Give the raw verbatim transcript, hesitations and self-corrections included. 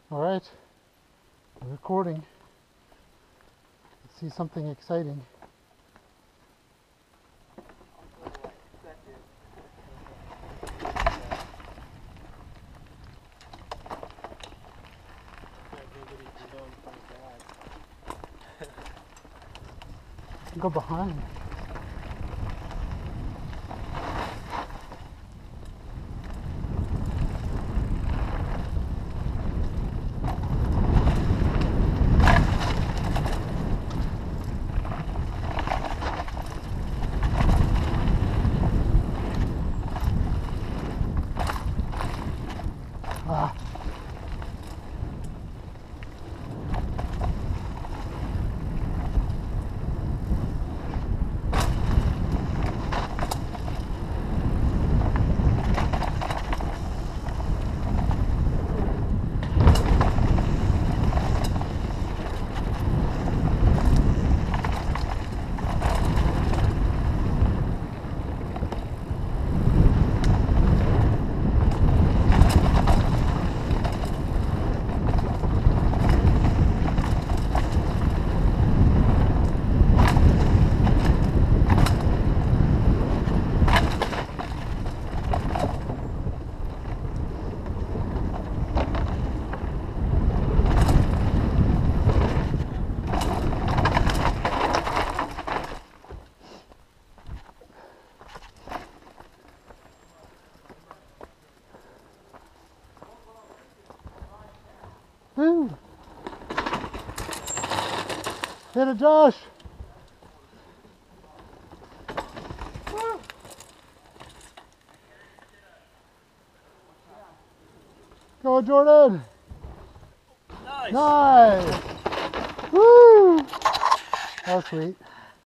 All right, we're recording. Let's see something exciting. Go behind. Ah. Woo! Hit it, Josh! Woo! Go, Jordan! Nice! Nice! Woo! That was sweet.